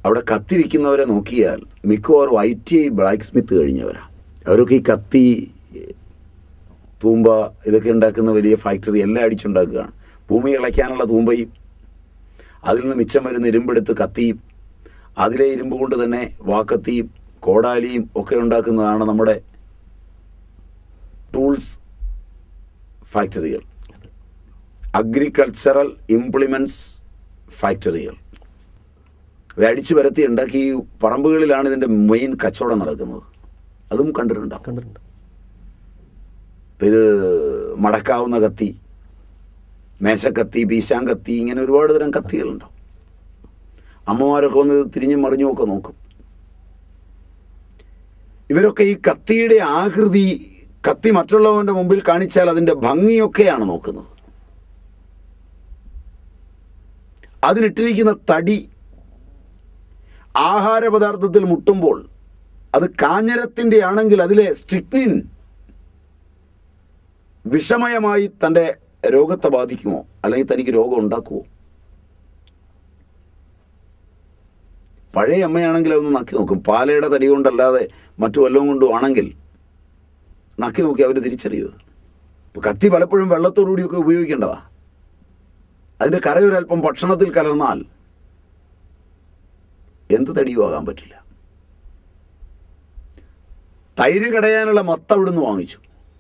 അവിടെ കത്തി വിൽക്കുന്നവരെ നോക്കിയാൽ മിക്കവാറും ITI ബ്ലാക്ക് സ്മിത്ത് കഴിഞ്ഞവരാണ്. അവരൊക്കെ ഈ കത്തി, തൂമ്പ ഇതൊക്കെ ഉണ്ടാക്കുന്ന വലിയ ഫാക്ടറി എല്ലാം അടിച്ചുണ്ടാക്കുകയാണ്. ഭൂമി ഇളയ്ക്കാനുള്ള തൂമ്പയും അതിൽ നിന്ന് മിച്ചം വരുന്ന ഇരുമ്പെടുത്ത് കത്തിയും അതിലെ ഇരുമ്പ് കൊണ്ട് തന്നെ വാക്കത്തിയും കോടാലിയും ഒക്കെ ഉണ്ടാക്കുന്നതാണ് നമ്മുടെ ടൂൾസ് ഫാക്ടറികൾ, അഗ്രികൾച്ചറൽ ഇംപ്ലിമെൻറ്റ്സ് ഫാക്ടറികൾ. അടിച്ചു വരത്തി ഉണ്ടാക്കി ഈ പറമ്പുകളിലാണ് ഇതിൻ്റെ മെയിൻ കച്ചവടം നടക്കുന്നത്. അതും കണ്ടിട്ടുണ്ടാവും. ഇപ്പം ഇത് മടക്കാവുന്ന കത്തി, മേശക്കത്തി, പീശാങ്കത്തി, ഇങ്ങനെ ഒരുപാട് തരം കത്തികളുണ്ടാവും. അമ്മമാരൊക്കെ ഒന്ന് തിരിഞ്ഞും മറിഞ്ഞും ഒക്കെ നോക്കും. ഇവരൊക്കെ ഈ കത്തിയുടെ ആകൃതി, കത്തി മറ്റുള്ളവൻ്റെ മുമ്പിൽ കാണിച്ചാൽ അതിൻ്റെ ഭംഗിയൊക്കെയാണ് നോക്കുന്നത്. അതിനിട്ടിരിക്കുന്ന തടി ആഹാരപദാർത്ഥത്തിൽ മുട്ടുമ്പോൾ അത് കാഞ്ഞരത്തിൻ്റെ ആണെങ്കിൽ അതിലെ സ്ട്രിക്നിൻ വിഷമയമായി തൻ്റെ രോഗത്തെ ബാധിക്കുമോ, അല്ലെങ്കിൽ തനിക്ക് രോഗം ഉണ്ടാക്കുമോ? പഴയ അമ്മയാണെങ്കിൽ അതൊന്ന് നക്കി നോക്കും. പാലയുടെ തടി കൊണ്ടല്ലാതെ മറ്റു വല്ലതും കൊണ്ടും ആണെങ്കിൽ നക്കി നോക്കി അവർ തിരിച്ചറിയുക. ഇപ്പോൾ കത്തി പലപ്പോഴും വെള്ളത്തോടുകൂടിയൊക്കെ ഉപയോഗിക്കേണ്ടതാണ്. അതിൻ്റെ കരയൊരൽപ്പം ഭക്ഷണത്തിൽ കലർന്നാൽ എന്ത് തടിയും ആകാൻ പറ്റില്ല. തൈര് കടയാനുള്ള മത്ത അവിടുന്ന് വാങ്ങിച്ചു.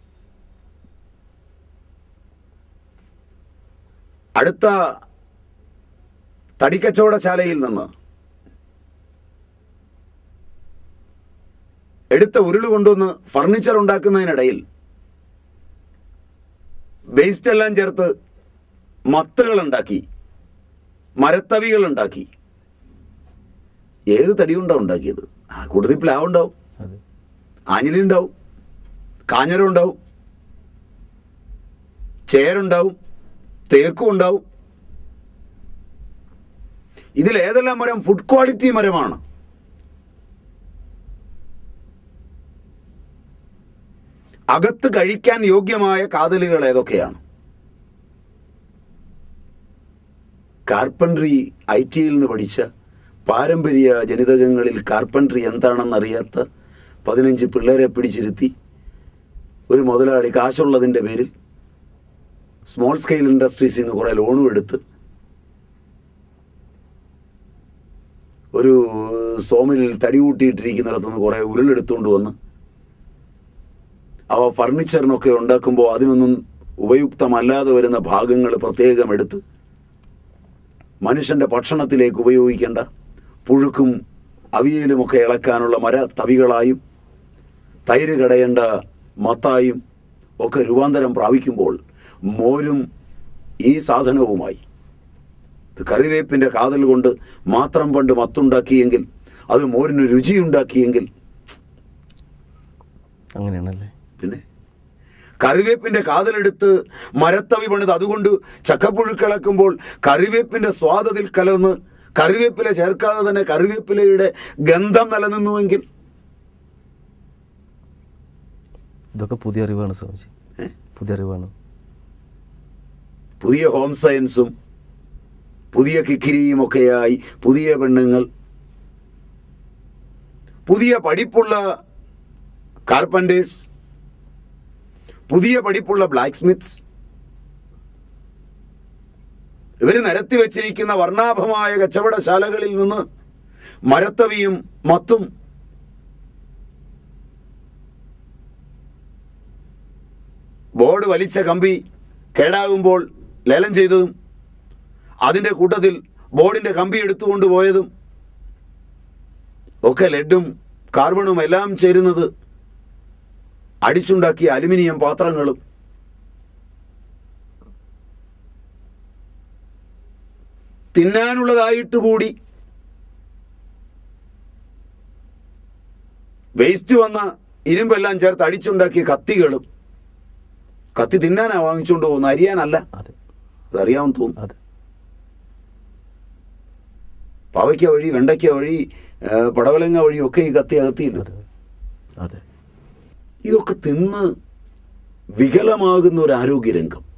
അടുത്ത തടിക്കച്ചവടശാലയിൽ നിന്ന് എടുത്ത ഉരുള് കൊണ്ടുവന്ന് ഫർണിച്ചർ ഉണ്ടാക്കുന്നതിനിടയിൽ വേസ്റ്റ് എല്ലാം ചേർത്ത് മത്തുകളുണ്ടാക്കി, മരത്തവികളുണ്ടാക്കി. ഏത് തടി കൊണ്ടാണ് ഉണ്ടാക്കിയത്? കൂടുതൽ പ്ലാവുണ്ടാവും, ആഞ്ഞിലുണ്ടാവും, കാഞ്ഞരം ഉണ്ടാവും, ചേരുണ്ടാവും, തേക്കും ഉണ്ടാവും. ഇതിലേതെല്ലാം മരം ഫുഡ് ക്വാളിറ്റി മരമാണ്? അകത്ത് കഴിക്കാൻ യോഗ്യമായ കാതലുകൾ ഏതൊക്കെയാണ്? കാർപ്പൻട്രി ITയിൽ നിന്ന് പഠിച്ച, പാരമ്പര്യ ജനിതകങ്ങളിൽ കാർപ്പൻട്രി എന്താണെന്നറിയാത്ത 15 പിള്ളേരെ പിടിച്ചിരുത്തി ഒരു മുതലാളി കാശുള്ളതിൻ്റെ പേരിൽ സ്മോൾ സ്കെയിൽ ഇൻഡസ്ട്രീസിൽ നിന്ന് കുറേ ലോണും എടുത്ത് ഒരു സോമിലിൽ തടി കൂട്ടിയിട്ടിരിക്കുന്നിടത്തുനിന്ന് കുറേ ഉരുളെടുത്തുകൊണ്ട് വന്ന് അവ ഫർണിച്ചറിനൊക്കെ ഉണ്ടാക്കുമ്പോൾ അതിനൊന്നും ഉപയുക്തമല്ലാതെ വരുന്ന ഭാഗങ്ങൾ പ്രത്യേകം എടുത്ത് മനുഷ്യൻ്റെ ഭക്ഷണത്തിലേക്ക് ഉപയോഗിക്കേണ്ട പുഴുക്കും അവിയലുമൊക്കെ ഇളക്കാനുള്ള മര തവികളായും തൈര് കടയേണ്ട മത്തായും ഒക്കെ രൂപാന്തരം പ്രാപിക്കുമ്പോൾ മോരും ഈ സാധനവുമായി, കറിവേപ്പിൻ്റെ കാതൽ കൊണ്ട് മാത്രം പണ്ട് മത്തുണ്ടാക്കിയെങ്കിൽ അത് മോരിന് രുചിയുണ്ടാക്കിയെങ്കിൽ അങ്ങനെയാണല്ലേ. പിന്നെ കറിവേപ്പിൻ്റെ കാതലെടുത്ത് മരത്തവി പണിത് അതുകൊണ്ട് ചക്കപ്പുഴുക്കിളക്കുമ്പോൾ കറിവേപ്പിൻ്റെ സ്വാദത്തിൽ കലർന്ന് കറിവേപ്പില ചേർക്കാതെ തന്നെ കറിവേപ്പിലയുടെ ഗന്ധം നിലനിന്നുവെങ്കിൽ ഇതൊക്കെ പുതിയ അറിവാണ് സ്വാമിജി, പുതിയ അറിവാണ്. പുതിയ ഹോം സയൻസും പുതിയ കിക്കിരിയും ഒക്കെയായി പുതിയ പെണ്ണുങ്ങൾ, പുതിയ പഠിപ്പുള്ള കാർപ്പൻറ്റേഴ്സ്, പുതിയ പഠിപ്പുള്ള ബ്ലാക്ക് സ്മിത്ത്സ്, ഇവർ നിരത്തി വച്ചിരിക്കുന്ന വർണ്ണാഭമായ കച്ചവടശാലകളിൽ നിന്ന് മരത്തവിയും മത്തും ബോർഡ് വലിച്ച കമ്പി കേടാകുമ്പോൾ ലേലം ചെയ്തതും അതിൻ്റെ കൂട്ടത്തിൽ ബോർഡിൻ്റെ കമ്പി എടുത്തുകൊണ്ട് പോയതും ഒക്കെ ലെഡും കാർബണും എല്ലാം ചേരുന്നത് അടിച്ചുണ്ടാക്കിയ അലുമിനിയം പാത്രങ്ങളും തിന്നാനുള്ളതായിട്ട് കൂടി വേസ്റ്റ് വന്ന ഇരുമ്പെല്ലാം ചേർത്ത് അടിച്ചുണ്ടാക്കിയ കത്തികളും. കത്തി തിന്നാനാ വാങ്ങിച്ചുകൊണ്ട് പോകുന്നു, അരിയാനല്ല. അതറിയാമെന്ന് തോന്നുന്നു. പാവയ്ക്ക വഴി, വെണ്ടയ്ക്ക വഴി, പടവലങ്ങ വഴി ഒക്കെ ഈ കത്തി അകത്തിയില്ല. ഇതൊക്കെ തിന്ന് വികലമാകുന്ന ഒരു ആരോഗ്യരംഗം.